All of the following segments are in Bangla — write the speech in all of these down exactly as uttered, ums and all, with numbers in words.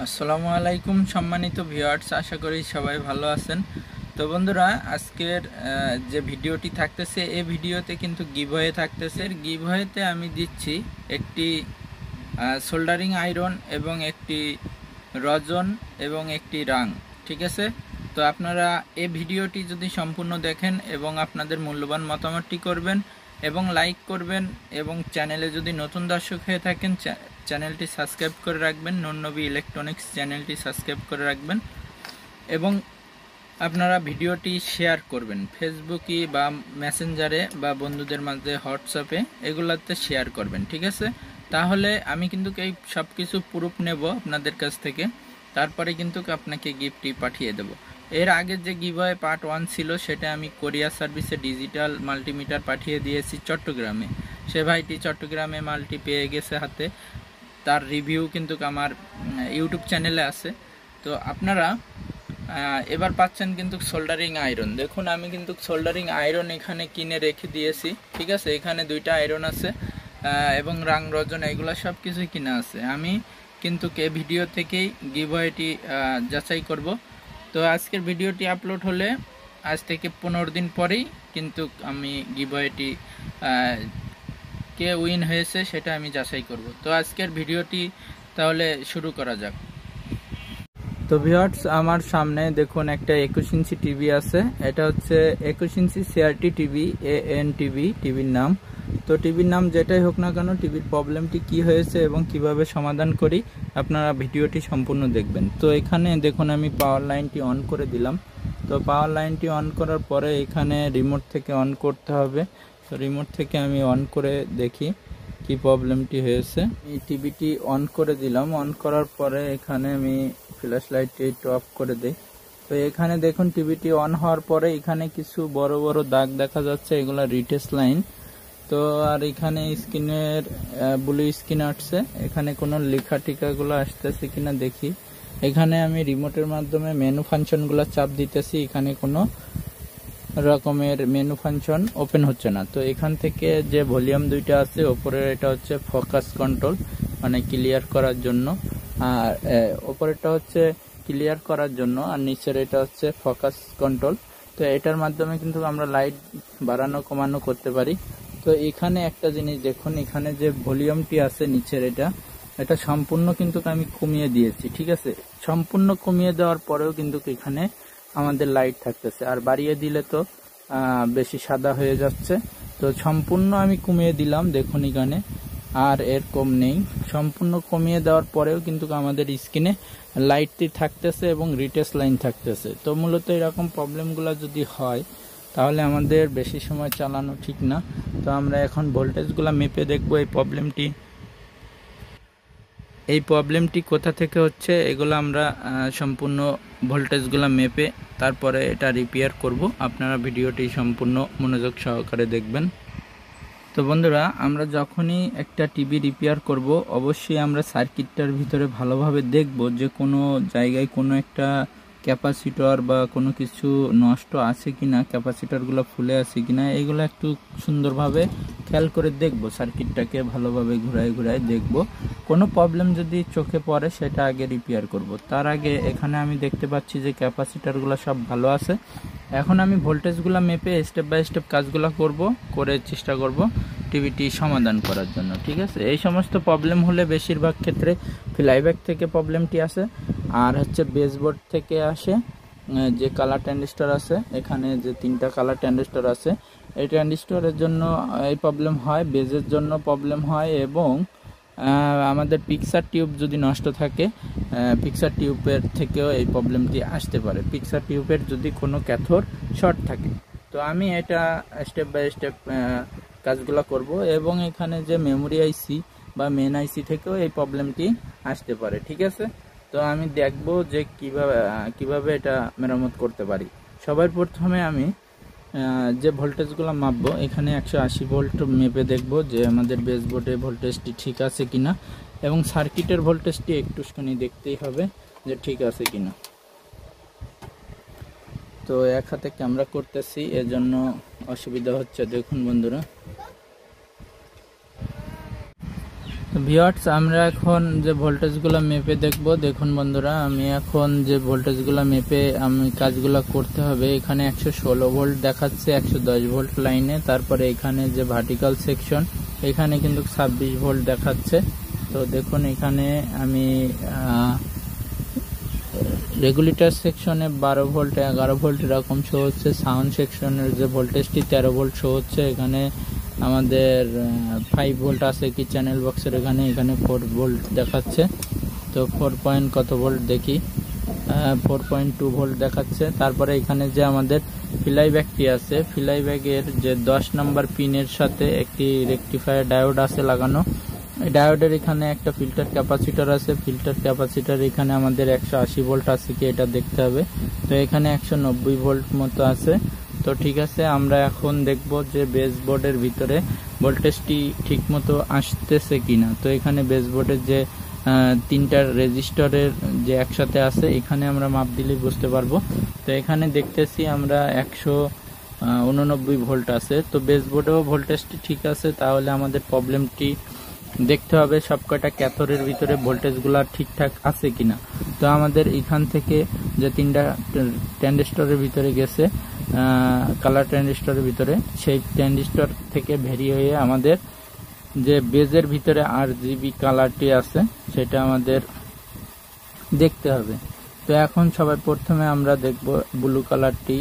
আসসালামু আলাইকুম সম্মানিত ভিউয়ার্স, আশা করি সবাই ভালো আছেন। তো বন্ধুরা, আজকের যে ভিডিওটি থাকতেছে এই ভিডিওতে কিন্তু গিভওয়ে থাকতেছে। গিভওয়েতে আমি দিচ্ছি একটি সোল্ডারিং আয়রন এবং একটি রজন এবং একটি রাং, ঠিক আছে। তো আপনারা এই ভিডিওটি যদি সম্পূর্ণ দেখেন এবং আপনাদের মূল্যবান মতামতটি করবেন এবং লাইক করবেন, এবং চ্যানেলে যদি নতুন দর্শক হয়ে থাকেন চ্যানেলটি সাবস্ক্রাইব করে রাখবেন, নূরনবী ইলেকট্রনিক্স চ্যানেলটি সাবস্ক্রাইব করে রাখবেন, এবং আপনারা ভিডিওটি শেয়ার করবেন ফেসবুকে বা মেসেঞ্জারে বা বন্ধুদের মাঝে হোয়াটসঅ্যাপে, এগুলাতে শেয়ার করবেন, ঠিক আছে। তাহলে আমি কিন্তু এই সব কিছু প্রুফ নেব আপনাদের কাছ থেকে, তারপরে কিন্তু আপনাকে গিফটটি পাঠিয়ে দেব। এর আগে যে গিভওয়ে পার্ট ওয়ান ছিল সেটা আমি কোরিয়ার সার্ভিসে ডিজিটাল মাল্টিমিটার পাঠিয়ে দিয়েছি চট্টগ্রামে। সে ভাইটি চট্টগ্রামে মাল্টি পেয়ে গেছে হাতে, তার রিভিউ কিন্তু আমার ইউটিউব চ্যানেলে আছে। তো আপনারা এবার পাচ্ছেন কিন্তু সোল্ডারিং আয়রন। দেখুন, আমি কিন্তু সোল্ডারিং আয়রন এখানে কিনে রেখে দিয়েছি, ঠিক আছে। এখানে দুইটা আয়রন আছে এবং রাং রজন এগুলো সব কিছুই কিনা আছে। আমি কিন্তু এই ভিডিও থেকেই গিভওয়েটি যাচাই করব। তো আজকের ভিডিওটি আপলোড হলে আজ থেকে পনেরো দিন পরেই কিন্তু আমি গিভওয়েটি কে উইন হয়েছে সেটা আমি যাচাই করব। তো আজকের ভিডিওটি তাহলে শুরু করা যাক। তো ভিউয়ার্স, আমার সামনে দেখুন একটা একুশ ইঞ্চি টিভি আছে। এটা হচ্ছে একুশ inch CRT TV, A N TV টিভির নাম। তো টিভির নাম যেটাই হোক না কেন, টিভির প্রবলেমটি কি হয়েছে এবং কিভাবে সমাধান করি আপনারা ভিডিওটি সম্পূর্ণ দেখবেন। তো এখানে দেখুন আমি পাওয়ার লাইনটি অন করে দিলাম। তো পাওয়ার লাইনটি অন করার পরে এখানে রিমোট থেকে অন করতে হবে। তো রিমোট থেকে আমি অন করে দেখি কি প্রবলেমটি হয়েছে। এই টিভিটি অন করে দিলাম। অন করার পরে এখানে আমি ফ্ল্যাশ লাইটটি একটু অফ করে দিই। তো এখানে দেখুন টিভিটি অন হওয়ার পরে এখানে কিছু বড় বড় দাগ দেখা যাচ্ছে, এগুলা রিটেস্ট লাইন। তো আর এখানে স্ক্রিনের ব্লু স্ক্রিন আসছে, এখানে কোনো লেখা টিকাগুলো আসতেছে কিনা দেখি। এখানে আমি রিমোটের মাধ্যমে মেনু ফাংশনগুলো চাপ দিতেছি, এখানে কোনো রকমের মেনু ফাংশন ওপেন হচ্ছে না। তো এখান থেকে যে ভলিউম দুইটা আছে ওপরের, এটা হচ্ছে ফোকাস কন্ট্রোল, মানে ক্লিয়ার করার জন্য, আর ওপরেরটা হচ্ছে ক্লিয়ার করার জন্য, আর নিচের এটা হচ্ছে ফোকাস কন্ট্রোল। তো এটার মাধ্যমে কিন্তু আমরা লাইট বাড়ানো কমানো করতে পারি। তো এখানে একটা জিনিস দেখুন, এখানে যে ভলিউমটি আছে নিচের, এটা এটা সম্পূর্ণ কিন্তু আমি কমিয়ে দিয়েছি, ঠিক আছে। সম্পূর্ণ কমিয়ে দেওয়ার পরেও কিন্তু এখানে আমাদের লাইট থাকতেছে, আর বাড়িয়ে দিলে তো বেশি সাদা হয়ে যাচ্ছে। তো সম্পূর্ণ আমি কমিয়ে দিলাম, দেখুন এখানে আর এর কম নেই। সম্পূর্ণ কমিয়ে দেওয়ার পরেও কিন্তু আমাদের স্ক্রিনে লাইটটি থাকতেছে এবং রিটেস্ট লাইন থাকতেছে। তো মূলত এরকম প্রবলেমগুলো যদি হয় তাহলে আমাদের বেশি সময় চালানো ঠিক না। তো আমরা এখন ভোল্টেজগুলো মেপে দেখবো এই প্রবলেমটি এই প্রবলেমটি কোথা থেকে হচ্ছে। এগুলো আমরা সম্পূর্ণ ভোল্টেজগুলো মেপে তারপরে এটা রিপেয়ার করব। আপনারা ভিডিওটি সম্পূর্ণ মনোযোগ সহকারে দেখবেন। তো বন্ধুরা, আমরা যখনই একটা টিভি রিপেয়ার করব অবশ্যই আমরা সার্কিটটার ভিতরে ভালোভাবে দেখব যে কোনো জায়গায় কোনো একটা ক্যাপাসিটর বা কোনো কিছু নষ্ট আছে কিনা, ক্যাপাসিটরগুলো ফুলে আছে কিনা, এগুলো একটু সুন্দরভাবে খেয়াল করে দেখব। সার্কিটটাকে ভালোভাবে ঘুরায় ঘুরায় দেখব। কোনো প্রবলেম যদি চোখে পড়ে সেটা আগে রিপেয়ার করব। তার আগে এখানে আমি দেখতে পাচ্ছি যে ক্যাপাসিটরগুলো সব ভালো আছে। এখন আমি ভোল্টেজগুলো মেপে স্টেপ বাই স্টেপ কাজগুলো করব, করে চেষ্টা করব টিভিটি সমাধান করার জন্য, ঠিক আছে। এই সমস্ত প্রবলেম হলে বেশিরভাগ ক্ষেত্রে ফ্লাইব্যাক থেকে প্রবলেমটি আসে, আর হচ্ছে বেসবোর্ড থেকে আসে। যে কালার ট্রানজিস্টর আছে, এখানে যে তিনটা কালার ট্রানজিস্টর আছে, এই ট্রানজিস্টরের জন্য এই প্রবলেম হয়, বেজের জন্য প্রবলেম হয়, এবং আমাদের পিকচার টিউব যদি নষ্ট থাকে পিকচার টিউবের থেকেও এই প্রবলেমটি আসতে পারে, পিকচার টিউবের যদি কোনো ক্যাথোড শর্ট থাকে। তো আমি এটা স্টেপ বাই স্টেপ কাজগুলো করব, এবং এখানে যে মেমোরি আইসি বা মেন আইসি থেকেও এই প্রবলেমটি আসতে পারে, ঠিক আছে। তো আমি দেখব যে কিভাবে কিভাবে এটা মেরামত করতে পারি। সবার প্রথমে আমি যে ভোল্টেজগুলো মাপবো, এখানে একশো আশি ভোল্ট মেপে দেখব যে আমাদের বেসবোর্ডে ভোল্টেজটি ঠিক আছে কিনা, এবং সার্কিটের ভোল্টেজটি একটুখানি দেখতেই হবে যে ঠিক আছে কিনা। তো এক হাতে ক্যামেরা করতেছি, এজন্য অসুবিধা হচ্ছে। দেখুন বন্ধুরা, তো ভিউয়ার্স, আমরা এখন যে ভোল্টেজগুলো মেপে দেখব। দেখুন বন্ধুরা, আমি এখন যে ভোল্টেজগুলো মেপে আমি কাজগুলো করতে হবে, এখানে একশো ষোলো ভোল্ট দেখাচ্ছে একশো দশ ভোল্ট লাইনে। তারপরে এখানে যে ভার্টিক্যাল সেকশন, এখানে কিন্তু ছাব্বিশ ভোল্ট দেখাচ্ছে। তো দেখুন এখানে আমি রেগুলেটর সেকশনে বারো ভোল্ট এগারো ভোল্ট এরকম শো হচ্ছে। সাউন্ড সেকশনের যে ভোল্টেজটি তেরো ভোল্ট শো হচ্ছে। এখানে আমাদের ফাইভ ভোল্ট আছে কি চ্যানেল বক্সের, এখানে এখানে ফোর ভোল্ট দেখাচ্ছে। তো ফোর পয়েন্ট কত ভোল্ট দেখি, ফোর পয়েন্ট টু ভোল্ট দেখাচ্ছে। তারপরে এখানে যে আমাদের ফিলাই ব্যাগটি আছে, ফিলাই ব্যাগের যে দশ নম্বর পিনের সাথে একটি রেকটিফায়ার ডায়োড আছে লাগানো। ডায়োডের এখানে একটা ফিল্টার ক্যাপাসিটর আছে। ফিল্টার ক্যাপাসিটর এখানে আমাদের একশো আশি ভোল্ট আছে কি এটা দেখতে হবে। তো এখানে একশো নব্বই ভোল্ট মতো আছে। তো ঠিক আছে, আমরা এখন দেখব যে বেসবোর্ডের ভিতরে ভোল্টেজটি ঠিক মতো আসতেছে কিনা। তো এখানে বেসবোর্ডের যে তিনটা রেজিস্টরের যে একসাথে আছে, এখানে আমরা মাপ দিলে বুঝতে পারবো। তো এখানে দেখতেছি আমরা একশো উননব্বই ভোল্ট আছে। তো বেসবোর্ডেও ভোল্টেজটি ঠিক আছে, তাহলে আমাদের প্রবলেমটি দেখতে হবে সবকটা ক্যাথরের ভিতরে ভোল্টেজগুলো ঠিকঠাক আছে কিনা। তো আমাদের এখান থেকে যে তিনটা ট্রানজিস্টরের ভিতরে গেছে, কালার ট্রানজিস্টরের ভিতরে, সেই ট্রানজিস্টর থেকে ভেরি হয়ে আমাদের যে বেজের ভিতরে আর জিবি কালারটি আছে সেটা আমাদের দেখতে হবে। তো এখন সবাই প্রথমে আমরা দেখব ব্লু কালারটি।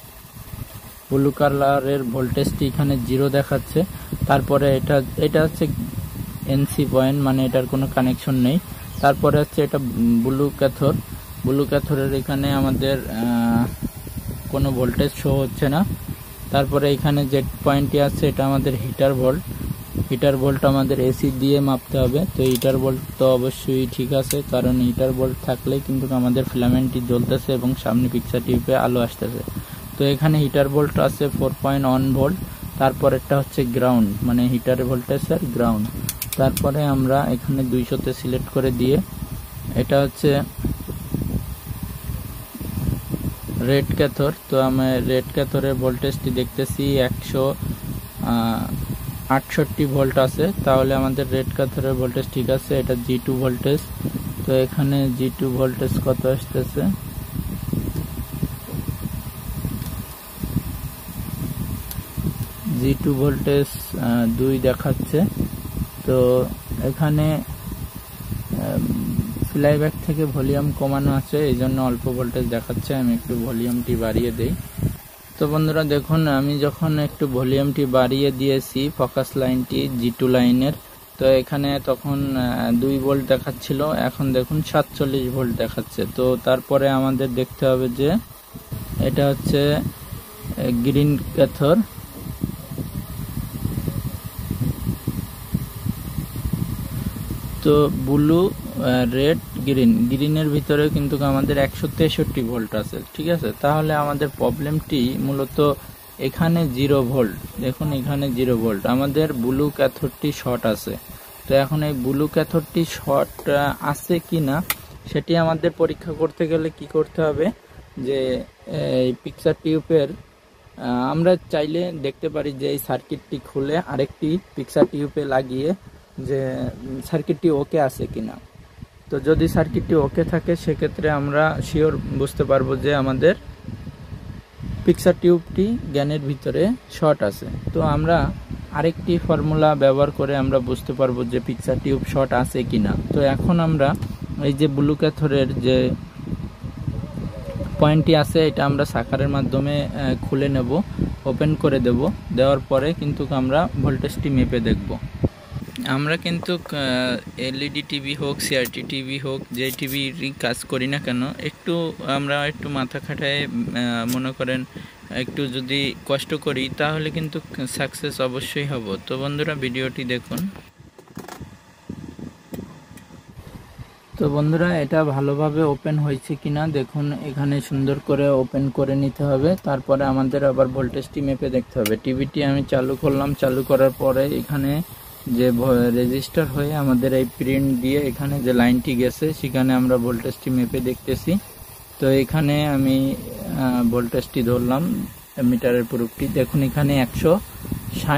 ব্লু কালারের ভোল্টেজটি এখানে জিরো দেখাচ্ছে। তারপরে এটা এটা হচ্ছে এনসি পয়েন্ট, মানে এটার কোনো কানেকশন নেই। তারপরে হচ্ছে এটা ব্লু ক্যাথর। ব্লু ক্যাথরের এখানে আমাদের কোনো ভোল্টেজ শো হচ্ছে না। তারপরে এখানে যে পয়েন্টটি আছে এটা আমাদের হিটার ভোল্ট। হিটার ভোল্ট আমাদের এসি দিয়ে মাপতে হবে। তো হিটার ভোল্ট তো অবশ্যই ঠিক আছে, কারণ হিটার ভোল্ট থাকলে কিন্তু আমাদের ফিলামেন্টটি জ্বলতেছে এবং সামনে পিকচার টিউবে আলো আসতেছে। তো এখানে হিটার ভোল্ট আছে ফোর পয়েন্ট ওয়ান ভোল্ট। তারপরেরটা হচ্ছে গ্রাউন্ড, মানে হিটার ভোল্টেজ আর গ্রাউন্ড। তারপরে আমরা এখানে দুইশোতে সিলেক্ট করে দিয়ে, এটা হচ্ছে রেড ক্যাথর। তো আমি রেড ক্যাথরের ভোল্টেজটি দেখতেছি একশো আটষট্টি ভোল্ট আছে, তাহলে আমাদের রেড ক্যাথরের ভোল্টেজ ঠিক আছে। এটা জি টু ভোল্টেজ। তো এখানে জি টু ভোল্টেজ কত আসতেছে, জি টু ভোল্টেজ দুই দেখাচ্ছে। তো এখানে ফ্লাইব্যাক থেকে ভলিউম কমানো আছে, এই জন্য অল্প ভোল্টেজ দেখাচ্ছে। আমি একটু ভলিউমটি বাড়িয়ে দেই। তো বন্ধুরা দেখুন, আমি যখন একটু ভলিউমটি বাড়িয়ে দিয়েছি ফোকাস লাইনটি জি টু লাইনের, তো এখানে তখন দুই ভোল্ট দেখাচ্ছিল, এখন দেখুন সাতচল্লিশ ভোল্ট দেখাচ্ছে। তো তারপরে আমাদের দেখতে হবে যে এটা হচ্ছে গ্রিন ক্যাথর। তো ব্লু রেড গ্রিন, গ্রিনের ভিতরে কিন্তু আমাদের একশো তেষট্টি ভোল্ট আছে। ঠিক আছে, তাহলে আমাদের প্রবলেমটি মূলত এখানে জিরো ভোল্ট। দেখুন এখানে জিরো ভোল্ট, আমাদের ব্লু ক্যাথরটি শর্ট আছে। তো এখন এই ব্লু ক্যাথরটি শর্ট আছে কি না সেটি আমাদের পরীক্ষা করতে গেলে কি করতে হবে, যে এই পিকচার টিউবের আমরা চাইলে দেখতে পারি যে এই সার্কিটটি খুলে আরেকটি পিকচার টিউবে লাগিয়ে যে সার্কিটটি ওকে আছে কিনা। তো যদি সার্কিটটি ওকে থাকে সেক্ষেত্রে আমরা শিওর বুঝতে পারবো যে আমাদের পিকচার টিউবটি জ্ঞানের ভিতরে শর্ট আছে। তো আমরা আরেকটি ফর্মুলা ব্যবহার করে আমরা বুঝতে পারবো যে পিকচার টিউব শর্ট আছে কিনা। তো এখন আমরা এই যে ব্লু ক্যাথরের যে পয়েন্টটি আছে এটা আমরা সাকারের মাধ্যমে খুলে নেব, ওপেন করে দেব। দেওয়ার পরে কিন্তু আমরা ভোল্টেজটি মেপে দেখব। আমরা কিন্তু এলইডি টিভি হোক, সিআরটি টিভি হোক, যে টিভির কাজ করি না কেন, একটু আমরা একটু মাথা খাটায় মনে করেন একটু যদি কষ্ট করি তাহলে কিন্তু সাকসেস অবশ্যই হব। তো বন্ধুরা ভিডিওটি দেখুন। তো বন্ধুরা এটা ভালোভাবে ওপেন হয়েছে কিনা দেখুন, এখানে সুন্দর করে ওপেন করে নিতে হবে। তারপরে আমাদের আবার ভোল্টেজটি মেপে দেখতে হবে। টিভিটি আমি চালু করলাম, চালু করার পরে এখানে যে রেজিস্টার হয়ে আমাদের এই প্রিন্ট দিয়ে এখানে যে লাইনটি গেছে সেখানে আমরা ভোল্টেজটি মেপে দেখতেছি। তো এখানে আমি ভোল্টেজটি ধরলাম মিটারের প্রুফটি, দেখুন এখানে একশো ষাট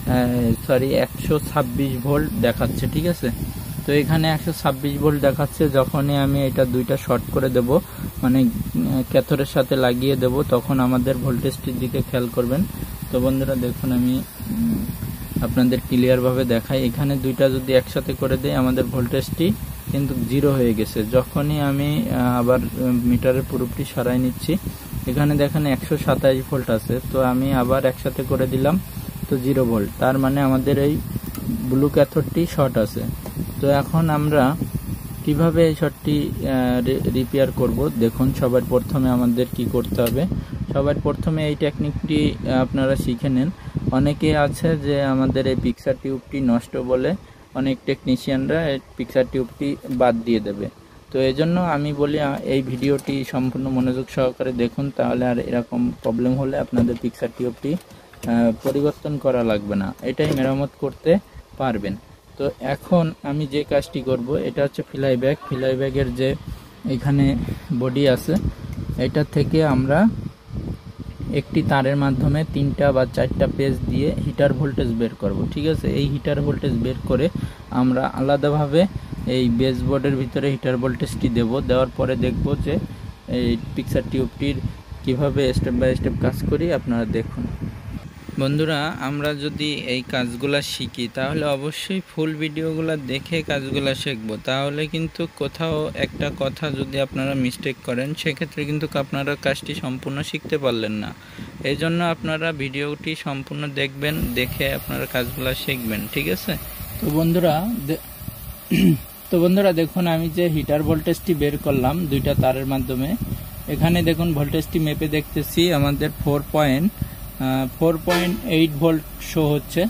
সরি একশো ছাব্বিশ ভোল্ট দেখাচ্ছে, ঠিক আছে। তো এখানে একশো ছাব্বিশ ভোল্ট দেখাচ্ছে। যখনই আমি এটা দুইটা শর্ট করে দেব, মানে ক্যাথোডের সাথে লাগিয়ে দেব, তখন আমাদের ভোল্টেজটির দিকে খেয়াল করবেন। তো বন্ধুরা দেখুন, আমি আপনাদের ক্লিয়ারভাবে দেখাই। এখানে দুইটা যদি একসাথে করে দেই, আমাদের ভোল্টেজটি কিন্তু জিরো হয়ে গেছে। যখনই আমি আবার মিটারের পুরোপুরি সরাই নিচ্ছি, এখানে দেখেন একশো সাতাইশ ভোল্ট আছে। তো আমি আবার একসাথে করে দিলাম, তো জিরো ভোল্ট, তার মানে আমাদের এই ব্লু ক্যাথোডটি শর্ট আছে। তো এখন আমরা কিভাবে এই শর্টটি রিপেয়ার করব, দেখুন। সবার প্রথমে আমাদের কি করতে হবে, সবার প্রথমে এই টেকনিকটি আপনারা শিখে নেন। অনেকে আছে যে আমাদের এই পিকচার টিউবটি নষ্ট বলে অনেক টেকনিশিয়ানরা এই পিকচার টিউবটি বাদ দিয়ে দেবে। তো এই জন্য আমি বলি এই ভিডিওটি সম্পূর্ণ মনোযোগ সহকারে দেখুন, তাহলে আর এরকম প্রবলেম হলে আপনাদের পিকচার টিউবটি পরিবর্তন করা লাগবে না, এটাই মেরামত করতে পারবেন। তো এখন আমি যে কাজটি করব, এটা হচ্ছে ফ্লাই ব্যাগ। ফ্লাই ব্যাগের যে এখানে বডি আছে, এটা থেকে আমরা একটি তারের মাধ্যমে তিনটা বা চারটা পেজ দিয়ে হিটার ভোল্টেজ বের করব, ঠিক আছে। এই হিটার ভোল্টেজ বের করে আমরা আলাদাভাবে এই বেস বোর্ডের ভিতরে হিটার ভোল্টেজটি দেব। দেওয়ার পরে দেখব যে এই পিকচার টিউবটির কিভাবে স্টেপ বাই স্টেপ কাজ করি, আপনারা দেখুন। বন্ধুরা, আমরা যদি এই কাজগুলা শিখি, তাহলে অবশ্যই ফুল ভিডিওগুলো দেখে কাজগুলা শিখব। তাহলে কিন্তু কোথাও একটা কথা যদি আপনারা মিস্টেক করেন, সেক্ষেত্রে কিন্তু আপনারা কাজটি সম্পূর্ণ শিখতে পারলেন না। এই জন্য আপনারা ভিডিওটি সম্পূর্ণ দেখবেন, দেখে আপনারা কাজগুলা শিখবেন, ঠিক আছে। তো বন্ধুরা তো বন্ধুরা দেখুন, আমি যে হিটার ভোল্টেজটি বের করলাম দুইটা তারের মাধ্যমে, এখানে দেখুন ভোল্টেজটি মেপে দেখতেছি আমাদের four point four point eight volt show হচ্ছে।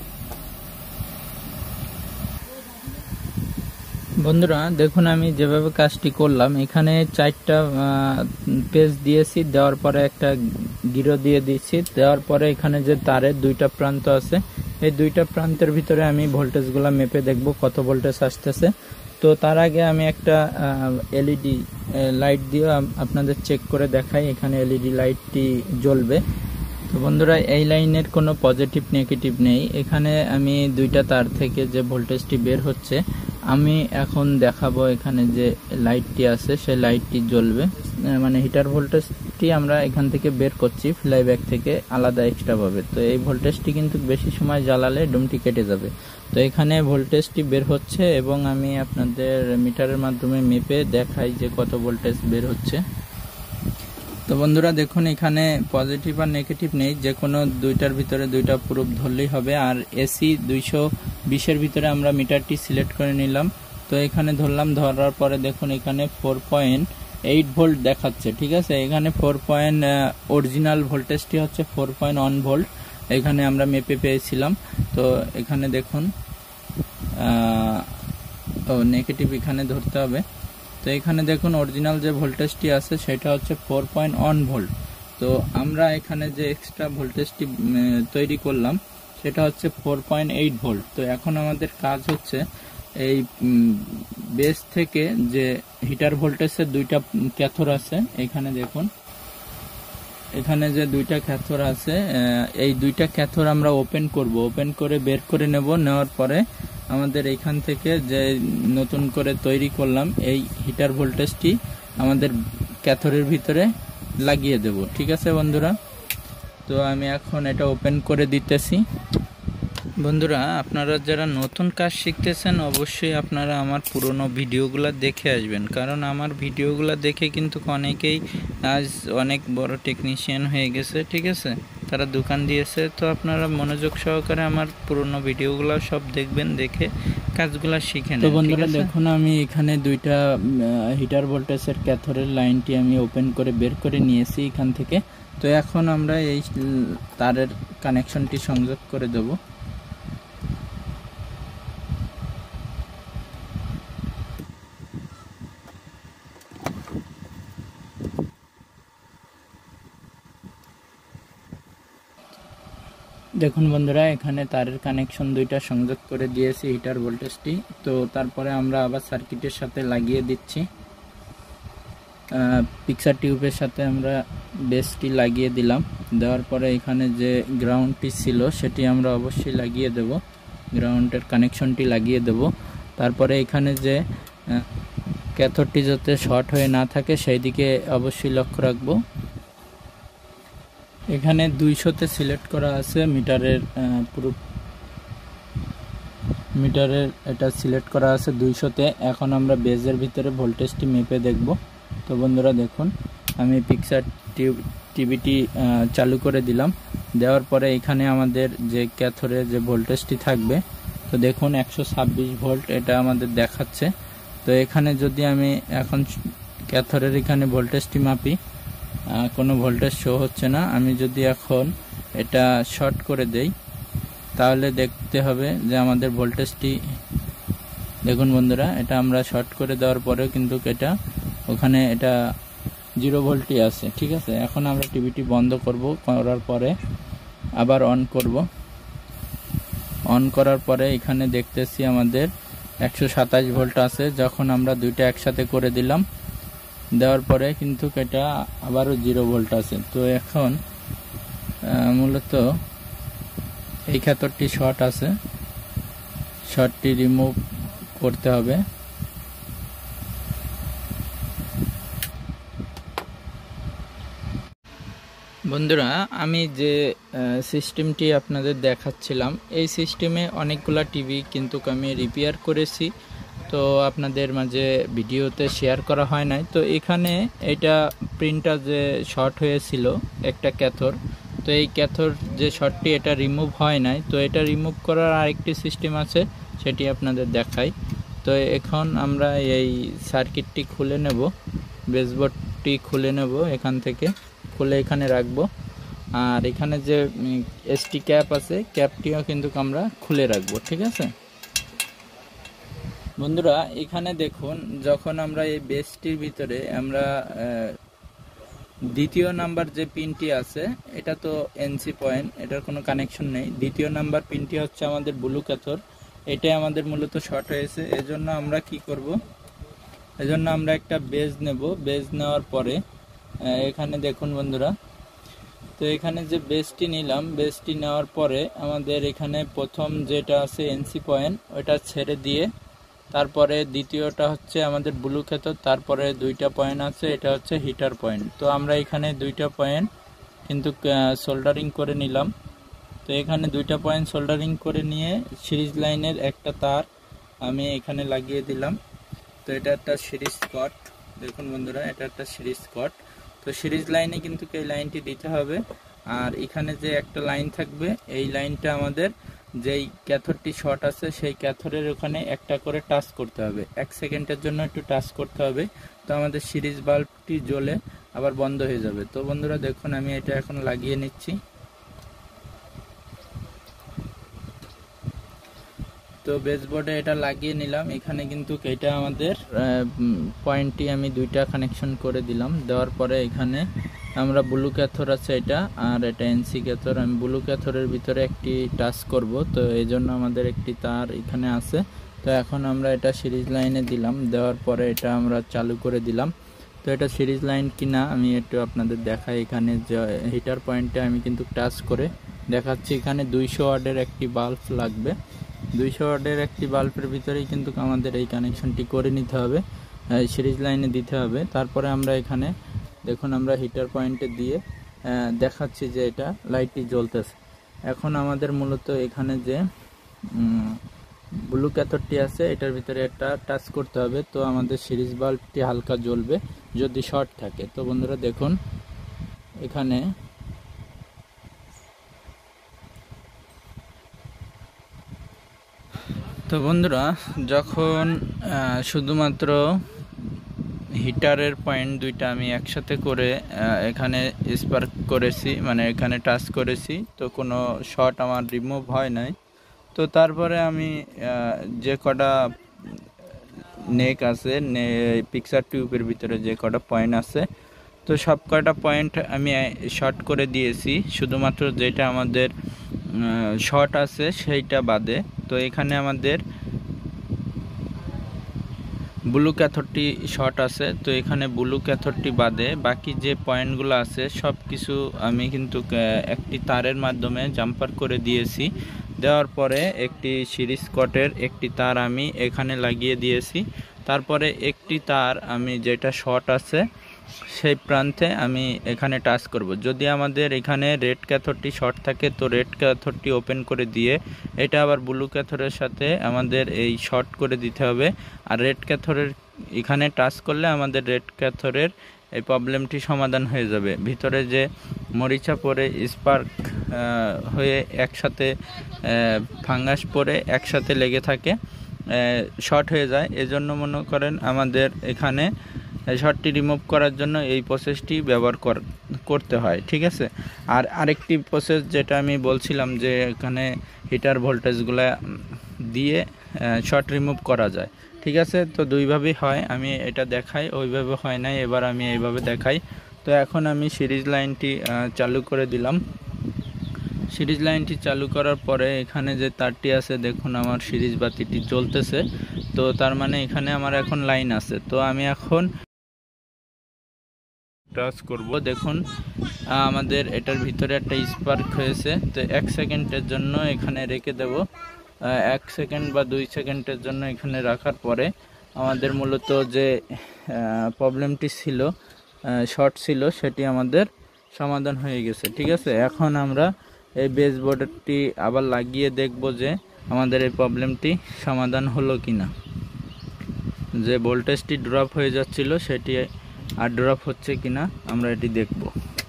বন্ধুরা দেখুন, আমি যেভাবে কাজটি করলাম, এখানে চারটা পেজ দিয়েছি, দেওয়ার পরে একটা গিরো দিয়ে দিচ্ছি, দেওয়ার পরে এখানে যে তারের দুইটা প্রান্ত আছে, এই দুইটা প্রান্তের ভিতরে আমি ভোল্টেজগুলো মেপে দেখব কত ভোল্টেজ আসতেছে। তো তার আগে আমি একটা এলইডি লাইট দিয়ে আপনাদের চেক করে দেখাই। এখানে এলইডি লাইটটি জ্বলবে। তো বন্ধুরা, এই লাইনের কোনো পজিটিভ নেগেটিভ নেই। এখানে আমি দুইটা তার থেকে যে ভোল্টেজটি বের হচ্ছে, আমি এখন দেখাবো। এখানে যে লাইটটি আছে, সেই লাইটটি জ্বলবে, মানে হিটার ভোল্টেজটি আমরা এখান থেকে বের করছি ফ্লাই ব্যাগ থেকে আলাদা এক্সট্রা পাবে। তো এই ভোল্টেজটি কিন্তু বেশি সময় জ্বালালে ডুমটি কেটে যাবে। তো এখানে ভোল্টেজটি বের হচ্ছে এবং আমি আপনাদের মিটারের মাধ্যমে মেপে দেখাই যে কত ভোল্টেজ বের হচ্ছে। তো বন্ধুরা দেখুন, এখানে পজিটিভ আর নেগেটিভ নেই, যে কোনো দুইটার ভিতরে দুইটা প্রুফ ধরলেই হবে। আর এসি দুইশো বিশের ভিতরে আমরা মিটারটি সিলেক্ট করে নিলাম। তো এখানে ধরলাম, ধরার পরে দেখুন এখানে ফোর পয়েন্ট এইট ভোল্ট দেখাচ্ছে, ঠিক আছে। এখানে ফোর পয়েন্ট অরিজিনাল ভোল্টেজটি হচ্ছে ফোর পয়েন্ট ওয়ান ভোল্ট, এখানে আমরা মেপে পেয়েছিলাম। তো এখানে দেখুন ও নেগেটিভ এখানে ধরতে হবে। তো এখানে দেখুন অরিজিনাল যে ভোল্টেজটি আছে সেটা হচ্ছে ফোর পয়েন্ট ওয়ান ভোল্ট। তো আমরা এখানে যে এক্সট্রা ভোল্টেজটি তৈরি করলাম সেটা হচ্ছে ফোর পয়েন্ট এইট ভোল্ট। তো এখন আমাদের কাজ হচ্ছে এই বেস থেকে যে হিটার ভোল্টেজের দুইটা ক্যাথোড আছে, এখানে দেখুন এখানে যে দুইটা ক্যাথোড আছে, এই দুইটা ক্যাথোড আমরা ওপেন করব, ওপেন করে বের করে নেব। নেওয়ার পরে আমাদের এইখান থেকে যে নতুন করে তৈরি করলাম এই হিটার ভোল্টেজটি আমাদের ক্যাথোডের ভিতরে লাগিয়ে দেব, ঠিক আছে বন্ধুরা। তো আমি এখন এটা ওপেন করে দিতেছি। বন্ধুরা, আপনারা যারা নতুন কাজ শিখতেছেন, অবশ্যই আপনারা আমার পুরনো ভিডিওগুলো দেখে আসবেন, কারণ আমার ভিডিওগুলো দেখে কিন্তু অনেকেই আজ অনেক বড় টেকনিশিয়ান হয়ে গেছে, ঠিক আছে, তারা দোকান দিয়েছে। তো আপনারা মনোযোগ সহকারে আমার পুরনো ভিডিওগুলো সব দেখবেন, দেখে কাজগুলো শিখেন। তো বন্ধুরা দেখুন, আমি এখানে দুইটা হিটার ভোল্টেজের ক্যাথোডের লাইনটি আমি ওপেন করে বের করে নিয়েছি এখান থেকে। তো এখন আমরা এই তারের কানেকশনটি সংযোগ করে দেব। দেখুন বন্ধুরা, এখানে তারের কানেকশন দুইটা সংযোগ করে দিয়েছি হিটার ভোল্টেজটি। তো তারপরে আমরা আবার সার্কিটের সাথে লাগিয়ে দিচ্ছি। পিকচার টিউবের সাথে আমরা বেসটি লাগিয়ে দিলাম। দেওয়ার পরে এখানে যে গ্রাউন্ডটি ছিল সেটি আমরা অবশ্যই লাগিয়ে দেব, গ্রাউন্ডের কানেকশনটি লাগিয়ে দেব। তারপরে এখানে যে ক্যাথোডটি যাতে শর্ট হয়ে না থাকে সেই দিকে অবশ্যই লক্ষ্য রাখব। এখানে দুইশোতে সিলেক্ট করা আছে মিটারের পুরো মিটারের এটা সিলেক্ট করা আছে দুইশোতে। এখন আমরা বেজের ভিতরে ভোল্টেজটি মেপে দেখব। তো বন্ধুরা দেখুন, আমি পিকচার টিউব টিভিটি চালু করে দিলাম। দেওয়ার পরে এখানে আমাদের যে ক্যাথোডে যে ভোল্টেজটি থাকবে, তো দেখুন একশো ছাব্বিশ ভোল্ট এটা আমাদের দেখাচ্ছে। তো এখানে যদি আমি এখন ক্যাথোডের এখানে ভোল্টেজটি মাপি, কোনো ভোল্টেজ শো হচ্ছে না। আমি যদি এখন এটা শর্ট করে দেই তাহলে দেখতে হবে যে আমাদের ভোল্টেজটি, দেখুন বন্ধুরা, এটা আমরা শর্ট করে দেওয়ার পরেও কিন্তু এটা ওখানে এটা জিরো ভোল্টই আছে। ঠিক আছে, এখন আমরা টিভিটি বন্ধ করব, করার পরে আবার অন করব। অন করার পরে এখানে দেখতেছি আমাদের একশো সাতাশ ভোল্ট আছে। যখন আমরা দুইটা একসাথে করে দিলাম, দেওয়ার পরে কিন্তু এটা আবারও জিরো ভোল্ট আছে। তো এখন মূলত এই ক্যাথোডটি শর্ট আছে, শর্টটি রিমুভ করতে হবে। বন্ধুরা, আমি যে সিস্টেমটি আপনাদের দেখাচ্ছিলাম, এই সিস্টেমে অনেকগুলা টিভি কিন্তু আমি রিপেয়ার করেছি, তো আপনাদের মাঝে ভিডিওতে শেয়ার করা হয় নাই। তো এখানে এটা প্রিন্টার যে শর্ট হয়েছিল একটা ক্যাথোড, তো এই ক্যাথোড যে শর্টটি এটা রিমুভ হয় নাই। তো এটা রিমুভ করার আরেকটি সিস্টেম আছে, সেটি আপনাদের দেখাই। তো এখন আমরা এই সার্কিটটি খুলে নেব, বেসবোর্ডটি খুলে নেব, এখান থেকে খুলে এখানে রাখবো। আর এখানে যে এসটি ক্যাপ আছে, ক্যাপটিও কিন্তু আমরা খুলে রাখবো। ঠিক আছে বন্ধুরা, এখানে দেখুন, যখন আমরা এই বেসটির ভিতরে আমরা দ্বিতীয় নাম্বার যে পিনটি আছে, এটা তো এনসি পয়েন্ট, এটার কোনো কানেকশন নেই। দ্বিতীয় নাম্বার পিনটি হচ্ছে আমাদের ব্লু ক্যাথোড, এটাই আমাদের মূলত শর্ট হয়েছে। এজন্য আমরা কি করব, এজন্য আমরা একটা বেজ নেব। বেজ নেওয়ার পরে এখানে দেখুন বন্ধুরা, তো এখানে যে বেসটি নিলাম, বেসটি নেওয়ার পরে আমাদের এখানে প্রথম যেটা আছে এনসি পয়েন্ট, ওইটা ছেড়ে দিয়ে তারপরে দ্বিতীয়টা হচ্ছে আমাদের ব্লু ক্যাথোড, তারপরে দুইটা পয়েন্ট আছে, এটা হচ্ছে হিটার পয়েন্ট। তো আমরা এখানে দুইটা পয়েন্ট কিন্তু সোল্ডারিং করে নিলাম। তো এখানে দুইটা পয়েন্ট সোল্ডারিং করে নিয়ে সিরিজ লাইনের একটা তার আমি এখানে লাগিয়ে দিলাম। তো এটা একটা সিরিজ কট, দেখুন বন্ধুরা, এটা একটা সিরিজ কট। তো সিরিজ লাইনে কিন্তু এই লাইনটি দিতে হবে। আর এখানে যে একটা লাইন থাকবে, এই লাইনটা আমাদের যেই ক্যাথোডটি শর্ট আছে সেই ক্যাথোডের ওখানে একটা করে টাচ করতে হবে, এক সেকেন্ডের জন্য একটু টাচ করতে হবে। তো আমাদের সিরিজ বাল্বটি জ্বলে আবার বন্ধ হয়ে যাবে। তো বন্ধুরা দেখুন, আমি এটা এখন লাগিয়ে নিচ্ছি। তো বেসবোর্ডে এটা লাগিয়ে নিলাম। এখানে কিন্তু এটা আমাদের পয়েন্টটি আমি দুইটা কানেকশন করে দিলাম। দেওয়ার পরে এখানে আমরা ব্লু ক্যাথোড আছে এটা, আর এটা এনসি ক্যাথোড। আমি ব্লু ক্যাথোডের ভিতরে একটি টাচ করব, তো এই জন্য আমাদের একটি তার এখানে আছে। তো এখন আমরা এটা সিরিজ লাইনে দিলাম, দেওয়ার পরে এটা আমরা চালু করে দিলাম। তো এটা সিরিজ লাইন কিনা আমি একটু আপনাদের দেখাই। এখানে যে হিটার পয়েন্টে আমি কিন্তু টাচ করে দেখাচ্ছি। এখানে দুইশো ওয়াটের একটি বাল্ব লাগবে, দুইশো ওয়াটের একটি বাল্বের ভিতরেই কিন্তু আমাদের এই কানেকশনটি করে নিতে হবে, সিরিজ লাইনে দিতে হবে। তারপরে আমরা এখানে দেখুন, আমরা হিটার পয়েন্টে দিয়ে দেখাচ্ছি যে এটা লাইটটি জ্বলতেছে। এখন আমাদের মূলত এখানে যে ব্লু ক্যাথোডটি আছে, এটার ভিতরে একটা টাচ করতে হবে। তো আমাদের সিরিজ বাল্বটি হালকা জ্বলবে যদি শর্ট থাকে। তো বন্ধুরা দেখুন, এখানে তো বন্ধুরা যখন শুধুমাত্র হিটারের পয়েন্ট দুইটা আমি একসাথে করে এখানে স্পার্ক করেছি, মানে এখানে টাচ করেছি, তো কোনো শর্ট আমার রিমুভ হয় নাই। তো তারপরে আমি যে কটা নেক আছে, পিকচার টিউবের ভিতরে যে কটা পয়েন্ট আছে, তো সব কটা পয়েন্ট আমি শর্ট করে দিয়েছি, শুধুমাত্র যেটা আমাদের শর্ট আছে সেইটা বাদে। তো এখানে আমাদের ব্লু ক্যাথোডটি শর্ট আছে। তো এখানে ব্লু ক্যাথোডটি বাদে বাকি যে পয়েন্টগুলো আছে সব কিছু আমি কিন্তু একটি তারের মাধ্যমে জাম্পার করে দিয়েছি। দেওয়ার পরে একটি সিরিজ কটের একটি তার আমি এখানে লাগিয়ে দিয়েছি। তারপরে একটি তার আমি যেটা শর্ট আছে সেই প্রান্তে আমি এখানে টাচ করব। যদি আমাদের এখানে রেড ক্যাথোডটি শর্ট থাকে তো রেড ক্যাথোডটি ওপেন করে দিয়ে এটা আবার ব্লু ক্যাথোডের সাথে আমাদের এই শর্ট করে দিতে হবে। আর রেড ক্যাথোডের এখানে টাচ করলে আমাদের রেড ক্যাথোডের এই প্রবলেমটি সমাধান হয়ে যাবে। ভিতরে যে মরিচা পরে স্পার্ক হয়ে একসাথে ফাঙ্গাস পরে একসাথে লেগে থাকে, শর্ট হয়ে যায়। এজন্য মনে করেন আমাদের এখানে শর্টটি রিমুভ করার জন্য এই প্রসেসটি ব্যবহার করতে হয়, ঠিক আছে। আর আরেকটি প্রসেস যেটা আমি বলছিলাম যে এখানে হিটার ভোল্টেজগুলো দিয়ে শর্ট রিমুভ করা যায়, ঠিক আছে। তো দুইভাবেই হয়, আমি এটা দেখাই, ওইভাবে হয় নাই, এবার আমি এইভাবে দেখাই। তো এখন আমি সিরিজ লাইনটি চালু করে দিলাম। সিরিজ লাইনটি চালু করার পরে এখানে যে তারটি আছে দেখুন আমার সিরিজ বাতিটি জ্বলতেছে। তো তার মানে এখানে আমার এখন লাইন আছে। তো আমি এখন টাচ করব। দেখুন আমাদের এটার ভিতরে একটা স্পার্ক হয়েছে। তো এক সেকেন্ডের জন্য এখানে রেখে দেব। এক সেকেন্ড বা দুই সেকেন্ডের জন্য এখানে রাখার পরে আমাদের মূলত যে প্রবলেমটি ছিল, শর্ট ছিল, সেটি আমাদের সমাধান হয়ে গেছে, ঠিক আছে। এখন আমরা এই বেসবোর্ডটি আবার লাগিয়ে দেখব যে আমাদের এই প্রবলেমটি সমাধান হলো কিনা। যে ভোল্টেজটি ড্রপ হয়ে যাচ্ছিল সেটি আর ড্রপ হচ্ছে কিনা আমরা এটি দেখব।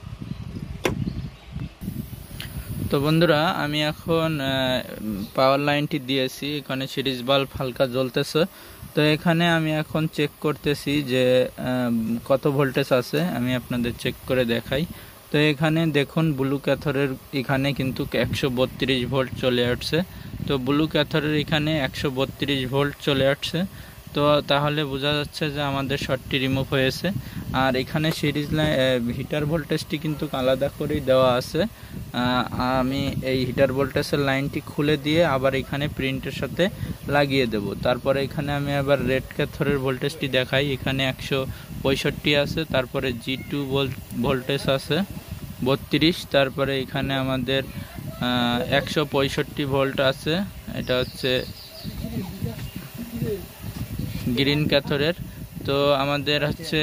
তো বন্ধুরা আমি এখন পাওয়ার লাইনটি দিয়েছি, এখানে সিরিজ বাল্ব হালকা জ্বলতেছে। তো এখানে আমি এখন চেক করতেছি যে কত ভোল্টেজ আছে, আমি আপনাদের চেক করে দেখাই। তো এখানে দেখুন ব্লু ক্যাথোডের এখানে কিন্তু একশো বত্রিশ ভোল্ট চলে আসছে। তো ব্লু ক্যাথোডের এখানে একশো বত্রিশ ভোল্ট চলে আসছে। তো তাহলে বোঝা যাচ্ছে যে আমাদের শর্টটি রিমুভ হয়েছে। আর এখানে সিরিজ লাইন হিটার ভোল্টেজটি কিন্তু আলাদা করেই দেওয়া আছে। আমি এই হিটার ভোল্টেজের লাইনটি খুলে দিয়ে আবার এখানে প্রিন্টের সাথে লাগিয়ে দেব। তারপরে এখানে আমি আবার রেড ক্যাথোডের ভোল্টেজটি দেখাই। এখানে একশো পঁয়ষট্টি আছে, তারপরে জি টু ভোল্টেজ আছে বত্রিশ, তারপরে এখানে আমাদের একশো পঁয়ষট্টি ভোল্ট আছে, এটা হচ্ছে গ্রিন ক্যাথোডের। তো আমাদের হচ্ছে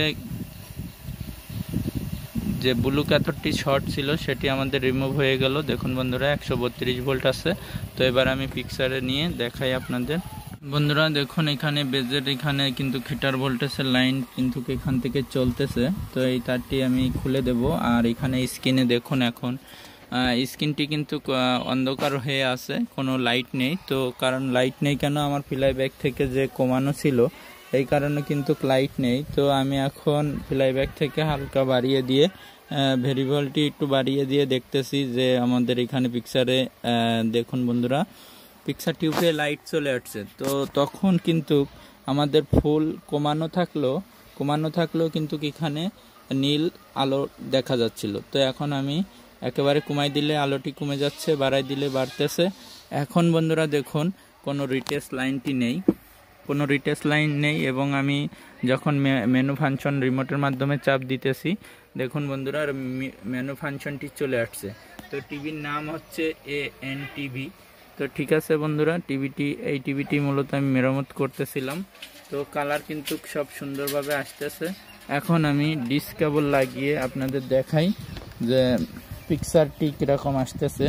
যে ব্লু ক্যাথোডটি শর্ট ছিল সেটি আমাদের রিমুভ হয়ে গেল। দেখুন বন্ধুরা একশো বত্রিশ ভোল্ট আছে। তো এবার আমি পিকচারে নিয়ে দেখাই আপনাদের। বন্ধুরা দেখুন এখানে বেজের এখানে কিন্তু হিটার ভোল্টেজের লাইন কিন্তু এখান থেকে চলতেছে। তো এই তারটি আমি খুলে দেব। আর এখানে স্ক্রিনে দেখুন এখন স্ক্রিনটি কিন্তু অন্ধকার হয়ে আছে, কোনো লাইট নেই। তো কারণ লাইট নেই কেন, আমার ফ্লাই ব্যাক থেকে যে কমানো ছিল এই কারণে কিন্তু লাইট নেই। তো আমি এখন ফ্লাই ব্যাক থেকে হালকা বাড়িয়ে দিয়ে ভেরিয়েবলটি একটু বাড়িয়ে দিয়ে দেখতেছি যে আমাদের এখানে পিকচারে দেখুন বন্ধুরা পিকচার টিউবে লাইট চলে আসছে। তো তখন কিন্তু আমাদের ফুল কমানো থাকলো কমানো থাকলেও কিন্তু এখানে নীল আলো দেখা যাচ্ছিল। তো এখন আমি একেবারে কমাই দিলে আলোটি কমে যাচ্ছে, বাড়াই দিলে বাড়তেছে। এখন বন্ধুরা দেখুন কোনো রিটেস্ট লাইনটি নেই, কোনো রিটেস্ট লাইন নেই। এবং আমি যখন মেনু ফাংশন রিমোটের মাধ্যমে চাপ দিতেছি দেখুন বন্ধুরা মেনু ফাংশনটি চলে আসছে। তো টিভির নাম হচ্ছে এ এন টিভি। তো ঠিক আছে বন্ধুরা, টিভিটি এই টিভিটি মূলত আমি মেরামত করতেছিলাম। তো কালার কিন্তু সব সুন্দরভাবে আসতেছে। এখন আমি ডিস্ক কেবল লাগিয়ে আপনাদের দেখাই যে পিকচারটি কীরকম আসতেছে।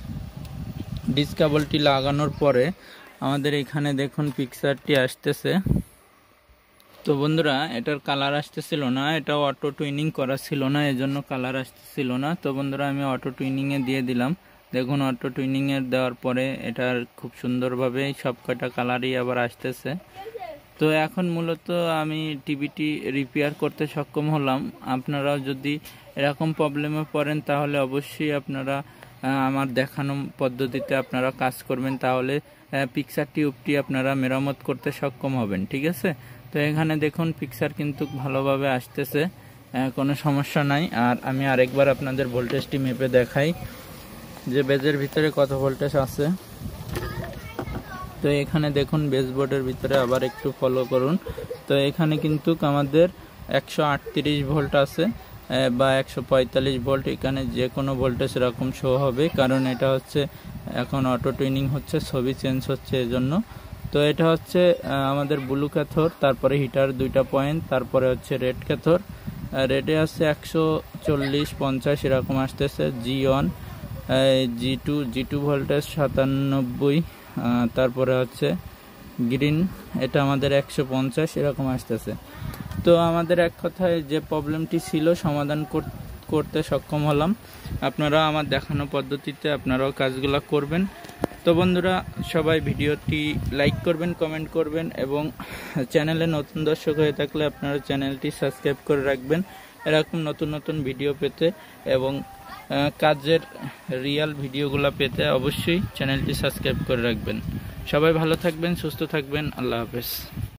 ডিস্ক কেবলটি লাগানোর পরে আমাদের এখানে দেখুন পিকচারটি আসতেছে। তো বন্ধুরা এটার কালার আসতেছিল না, এটা অটো টুইনিং করা ছিল না, এজন্য কালার আসতেছিল না। তো বন্ধুরা আমি অটো টুইনিংয়ে দিয়ে দিলাম। দেখুন অটো টুইনিংয়ের দেওয়ার পরে এটার খুব সুন্দরভাবে সব কটা কালারই আবার আসতেছে। তো এখন মূলত আমি টিভিটি রিপেয়ার করতে সক্ষম হলাম। আপনারাও যদি এরকম প্রবলেমে পড়েন তাহলে অবশ্যই আপনারা আমার দেখানো পদ্ধতিতে আপনারা কাজ করবেন, তাহলে পিকচার টিউবটি আপনারা মেরামত করতে সক্ষম হবেন, ঠিক আছে। তো এখানে দেখুন পিকচার কিন্তু ভালোভাবে আসতেছে, কোনো সমস্যা নাই। আর আমি আরেকবার আপনাদের ভোল্টেজটি মেপে দেখাই যে বেজের ভিতরে কত ভোল্টেজ আছে। তো এখানে দেখুন বেসবোর্ডের ভিতরে আবার একটু ফলো করুন। তো এখানে কিন্তু আমাদের একশো আটত্রিশ ভোল্ট আছে বা একশো পঁয়তাল্লিশ ভোল্ট, এখানে যে কোনো ভোল্টেজ এরকম শো হবে, কারণ এটা হচ্ছে এখন অটো টুইনিং হচ্ছে, ছবি চেঞ্জ হচ্ছে এজন্য। তো এটা হচ্ছে আমাদের ব্লু ক্যাথর, তারপরে হিটার দুইটা পয়েন্ট, তারপরে হচ্ছে রেড ক্যাথর। রেডে আছে একশো চল্লিশ পঞ্চাশ এরকম আসতেছে। G one G two G two voltage সাতানব্বই, তারপরে হচ্ছে গ্রিন, এটা আমাদের একশো পঞ্চাশ এরকম আসতেছে। তো আমাদের এক কথায় যে প্রবলেমটি ছিল সমাধান করতে সক্ষম হলাম। আপনারা আমার দেখানো পদ্ধতিতে আপনারাও কাজগুলো করবেন। তো বন্ধুরা, সবাই ভিডিওটি লাইক করবেন, কমেন্ট করবেন এবং চ্যানেলে নতুন দর্শক হয়ে থাকলে আপনারা চ্যানেলটি সাবস্ক্রাইব করে রাখবেন এরকম নতুন নতুন ভিডিও পেতে এবং কাজের রিয়েল ভিডিওগুলো পেতে অবশ্যই চ্যানেলটি সাবস্ক্রাইব করে রাখবেন। সবাই ভালো থাকবেন, সুস্থ থাকবেন। আল্লাহ হাফেজ।